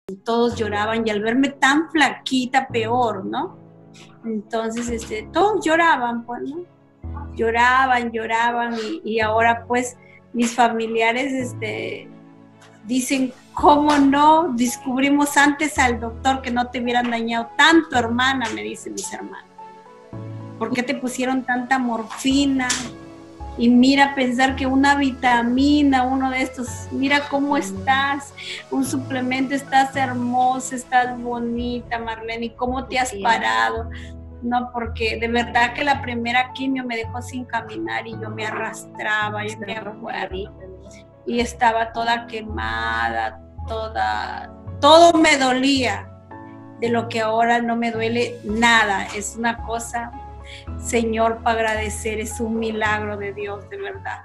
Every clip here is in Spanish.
todos lloraban y al verme tan flaquita, peor, ¿no? Entonces, todos lloraban, pues, ¿no? Lloraban y ahora, pues, mis familiares, dicen, ¿cómo no descubrimos antes al doctor que no te hubieran dañado tanto, hermana? Me dicen mis hermanos. ¿Por qué te pusieron tanta morfina? Y mira, pensar que una vitamina, uno de estos, mira cómo estás, un suplemento, estás hermosa, estás bonita, Marlene, y cómo te has parado. No, porque de verdad que la primera quimio me dejó sin caminar y yo me arrastraba, yo me acuerdo, y estaba toda quemada, todo me dolía, de lo que ahora no me duele nada. Es una cosa, Señor, para agradecer, es un milagro de Dios, de verdad.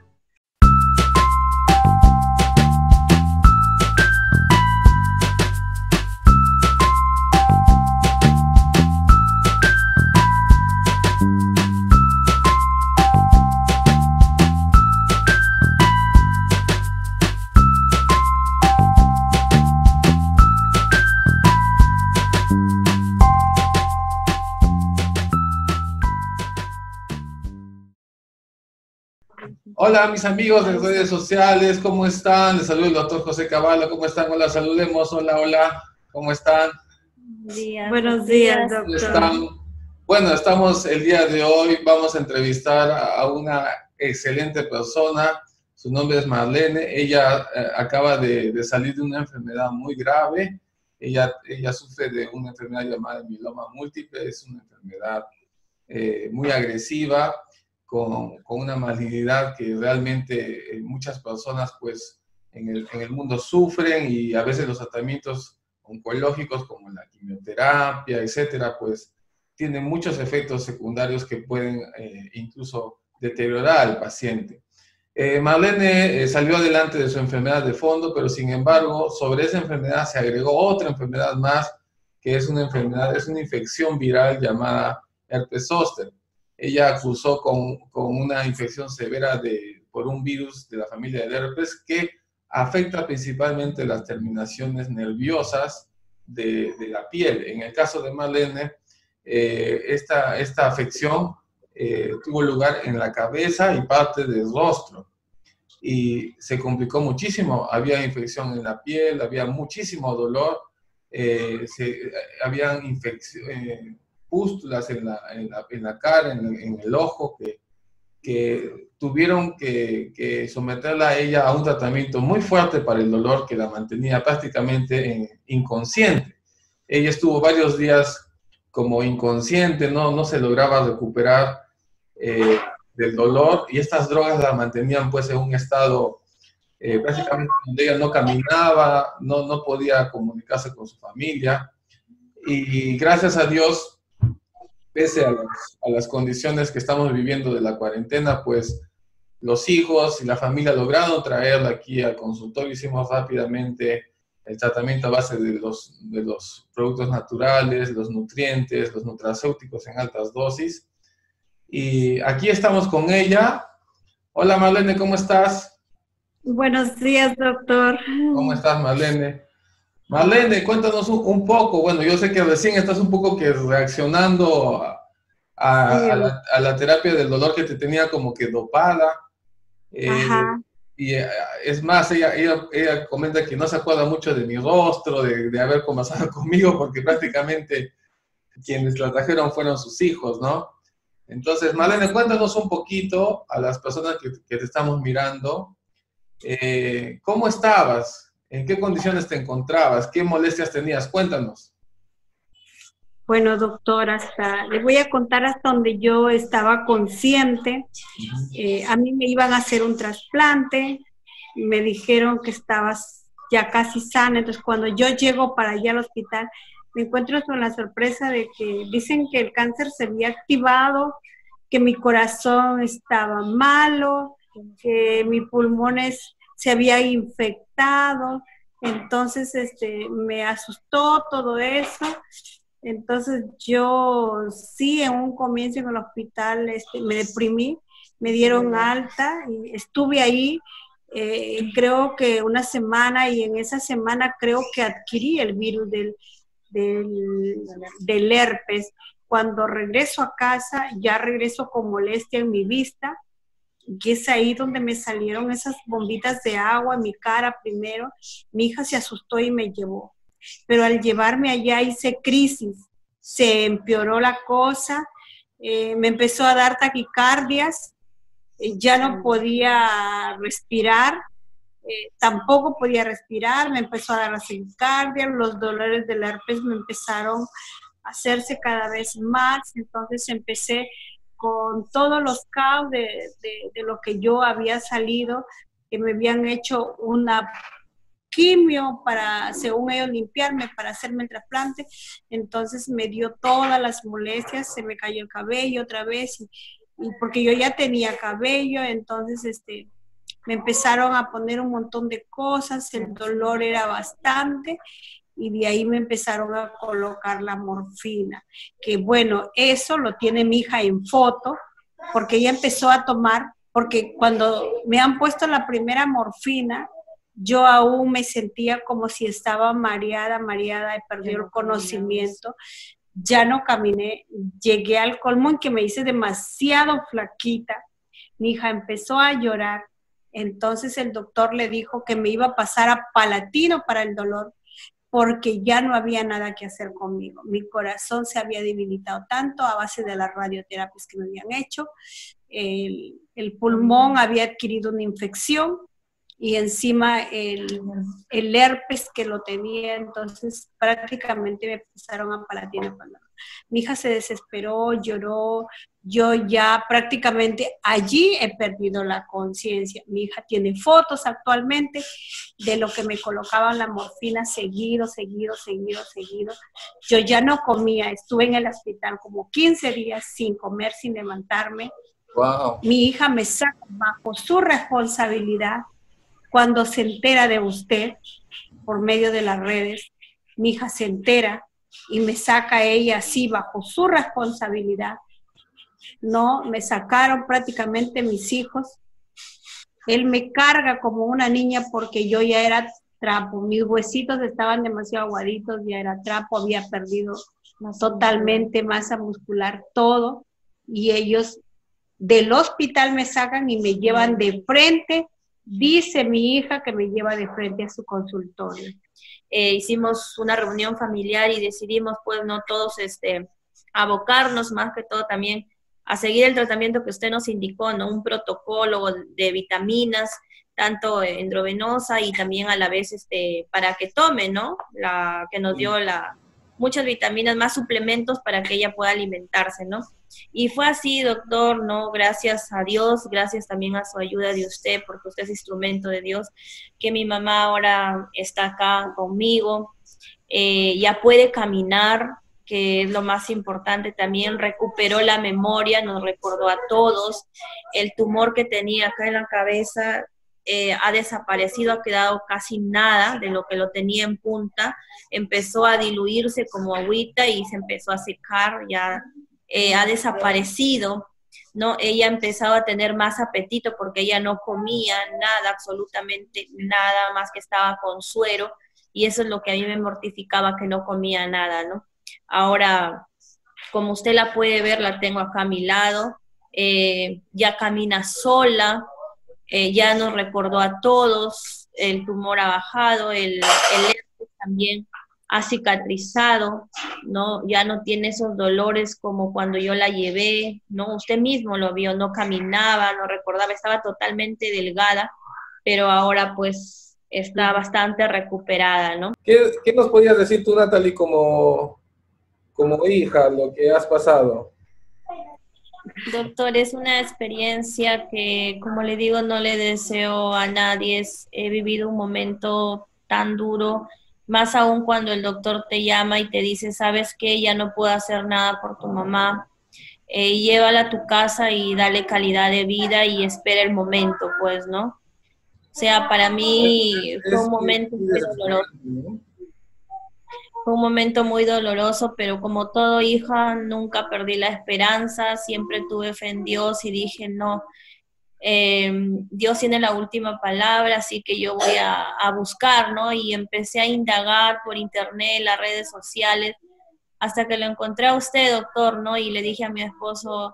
Hola mis amigos de redes sociales, ¿cómo están? Les saluda el doctor José Cavallo, ¿cómo están? Hola, saludemos, hola, ¿cómo están? Buenos días, doctor. ¿Cómo están? Bueno, estamos el día de hoy, vamos a entrevistar a una excelente persona, su nombre es Marlene, ella acaba de salir de una enfermedad muy grave, ella sufre de una enfermedad llamada mieloma múltiple, es una enfermedad muy agresiva, con una malignidad que realmente muchas personas pues en el mundo sufren, y a veces los tratamientos oncológicos como la quimioterapia, etcétera, pues tienen muchos efectos secundarios que pueden incluso deteriorar al paciente. Marlene salió adelante de su enfermedad de fondo, pero sin embargo sobre esa enfermedad se agregó otra enfermedad más, que es una enfermedad, es una infección viral llamada herpes zóster. Ella cursó con una infección severa por un virus de la familia del herpes que afecta principalmente las terminaciones nerviosas de la piel. En el caso de Marlene, esta afección tuvo lugar en la cabeza y parte del rostro, y se complicó muchísimo. Había infección en la piel, había muchísimo dolor, habían pústulas en la cara, en el ojo, que tuvieron que someterla a ella a un tratamiento muy fuerte para el dolor que la mantenía prácticamente inconsciente. Ella estuvo varios días como inconsciente, no se lograba recuperar del dolor, y estas drogas la mantenían pues en un estado prácticamente donde ella no caminaba, no podía comunicarse con su familia, y gracias a Dios, pese a las condiciones que estamos viviendo de la cuarentena, pues los hijos y la familia lograron traerla aquí al consultorio. Hicimos rápidamente el tratamiento a base de los productos naturales, los nutrientes, los nutracéuticos en altas dosis. Y aquí estamos con ella. Hola Marlene, ¿cómo estás? Buenos días, doctor. ¿Cómo estás, Marlene? Marlene, cuéntanos un poco. Bueno, yo sé que recién estás un poco que reaccionando a la terapia del dolor que te tenía como que dopada. Y es más, ella comenta que no se acuerda mucho de mi rostro, de haber conversado conmigo, porque prácticamente quienes la trajeron fueron sus hijos, ¿no? Entonces, Marlene, cuéntanos un poquito a las personas que te estamos mirando, ¿cómo estabas? ¿En qué condiciones te encontrabas? ¿Qué molestias tenías? Cuéntanos. Bueno, doctor, les voy a contar hasta donde yo estaba consciente. A mí me iban a hacer un trasplante, me dijeron que estabas ya casi sana. Entonces, cuando yo llego para allá al hospital, me encuentro con la sorpresa de que dicen que el cáncer se había activado, que mi corazón estaba malo, que mis pulmones se había infectado. Entonces, me asustó todo eso. Entonces, yo sí, en un comienzo en el hospital me deprimí, me dieron alta y estuve ahí creo que una semana, y en esa semana creo que adquirí el virus del herpes. Cuando regreso a casa, ya regreso con molestia en mi vista, y es ahí donde me salieron esas bombitas de agua en mi cara primero. Mi hija se asustó y me llevó, pero al llevarme allá hice crisis, se empeoró la cosa, me empezó a dar taquicardias, ya no podía respirar, tampoco podía respirar, me empezó a dar la taquicardia, los dolores del herpes me empezaron a hacerse cada vez más, entonces empecé con todos los caos de lo que yo había salido, que me habían hecho una quimio para, según ellos, limpiarme, para hacerme el trasplante. Entonces me dio todas las molestias, se me cayó el cabello otra vez, y porque yo ya tenía cabello, entonces me empezaron a poner un montón de cosas, el dolor era bastante, y de ahí me empezaron a colocar la morfina, que bueno, eso lo tiene mi hija en foto, porque ella empezó a tomar, porque cuando me han puesto la primera morfina, yo aún me sentía como si estaba mareada, y perdí el conocimiento, ya no caminé, llegué al colmo en que me hice demasiado flaquita, mi hija empezó a llorar, entonces el doctor le dijo que me iba a pasar a Palatino para el dolor, porque ya no había nada que hacer conmigo. Mi corazón se había debilitado tanto a base de las radioterapias que me habían hecho, el pulmón había adquirido una infección, y encima el herpes que lo tenía, entonces prácticamente me pasaron a Palatino. Mi hija se desesperó, lloró, yo ya prácticamente allí he perdido la conciencia. Mi hija tiene fotos actualmente de lo que me colocaban la morfina seguido. Yo ya no comía, estuve en el hospital como 15 días sin comer, sin levantarme. Wow. Mi hija me saca bajo su responsabilidad. Cuando se entera de usted, por medio de las redes, mi hija se entera y me saca ella así bajo su responsabilidad. No, me sacaron prácticamente mis hijos. Él me carga como una niña porque yo ya era trapo. Mis huesitos estaban demasiado aguaditos, ya era trapo, había perdido totalmente masa muscular, todo. Y ellos del hospital me sacan y me llevan de frente. Dice mi hija que me lleva de frente a su consultorio. Hicimos una reunión familiar y decidimos, pues, no todos abocarnos más que todo también a seguir el tratamiento que usted nos indicó, ¿no? Un protocolo de vitaminas, tanto endovenosa y también a la vez para que tome, ¿no? La que nos dio muchas vitaminas, más suplementos para que ella pueda alimentarse, ¿no? Y fue así, doctor, ¿no? Gracias a Dios, gracias también a su ayuda de usted, porque usted es instrumento de Dios, que mi mamá ahora está acá conmigo, ya puede caminar, que es lo más importante también, recuperó la memoria, nos recordó a todos, el tumor que tenía acá en la cabeza ha desaparecido, ha quedado casi nada de lo que lo tenía en punta, empezó a diluirse como agüita y se empezó a secar, ya ha desaparecido, ¿no? Ella ha empezado a tener más apetito porque ella no comía nada, absolutamente nada, más que estaba con suero, y eso es lo que a mí me mortificaba, que no comía nada, ¿no? Ahora, como usted la puede ver, la tengo acá a mi lado, ya camina sola, ya nos recordó a todos, el tumor ha bajado, el herpes también ha cicatrizado, ¿no? Ya no tiene esos dolores como cuando yo la llevé, ¿no? Usted mismo lo vio, no caminaba, no recordaba, estaba totalmente delgada, pero ahora pues está bastante recuperada, ¿no? ¿Qué nos podías decir tú, Natalie, como hija, lo que has pasado? Doctor, es una experiencia que, como le digo, no le deseo a nadie. He vivido un momento tan duro, más aún cuando el doctor te llama y te dice, ¿sabes qué? Ya no puedo hacer nada por tu mamá. Llévala a tu casa y dale calidad de vida y espera el momento, pues, ¿no? O sea, para mí fue un momento muy doloroso. Fue un momento muy doloroso, pero como todo hija, nunca perdí la esperanza, siempre tuve fe en Dios y dije, no, Dios tiene la última palabra, así que yo voy a buscar, ¿no? Y empecé a indagar por internet, las redes sociales, hasta que lo encontré a usted, doctor, ¿no? Y le dije a mi esposo,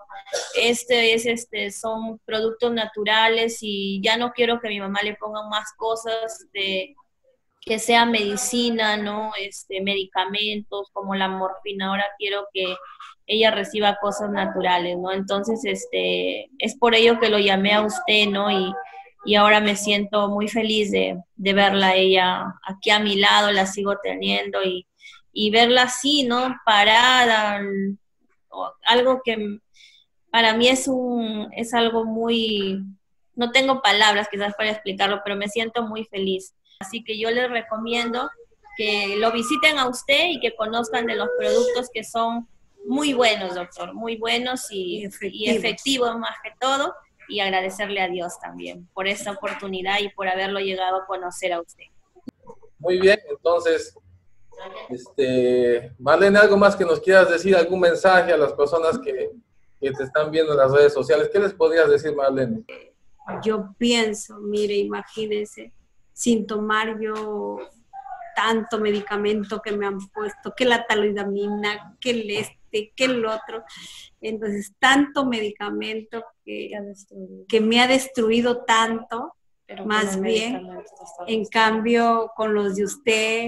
son productos naturales y ya no quiero que mi mamá le pongan más cosas que sea medicina, ¿no? Medicamentos como la morfina. Ahora quiero que ella reciba cosas naturales, ¿no? Entonces, es por ello que lo llamé a usted, ¿no? Y ahora me siento muy feliz de verla a ella aquí a mi lado, la sigo teniendo y verla así, ¿no? Parada, algo que para mí es algo muy, no tengo palabras quizás para explicarlo, pero me siento muy feliz. Así que yo les recomiendo que lo visiten a usted y que conozcan de los productos que son muy buenos, doctor, muy buenos y efectivos más que todo, y agradecerle a Dios también por esta oportunidad y por haberlo llegado a conocer a usted. Muy bien, entonces, Marlene, ¿algo más que nos quieras decir? ¿Algún mensaje a las personas que te están viendo en las redes sociales? ¿Qué les podrías decir, Marlene? Yo pienso, mire, imagínense, sin tomar yo tanto medicamento que me han puesto, que la talidomida, que que el otro, entonces tanto medicamento que me ha destruido tanto, pero más bien, en cambio con los de usted,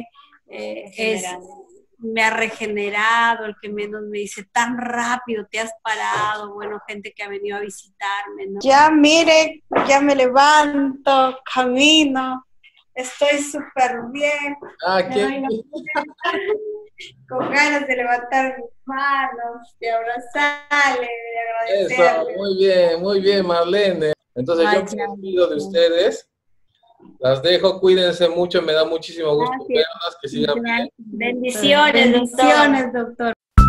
me ha regenerado, el que menos me dice, tan rápido te has parado, bueno, gente que ha venido a visitarme, ¿no? Ya mire, ya me levanto, camino, estoy súper bien. Con ganas de levantar mis manos, de abrazarle, de agradecerle. Muy bien, Marlene. Entonces yo me despido de ustedes. Las dejo, cuídense mucho, me da muchísimo gusto verlas, que sigan bien. Bendiciones, doctor.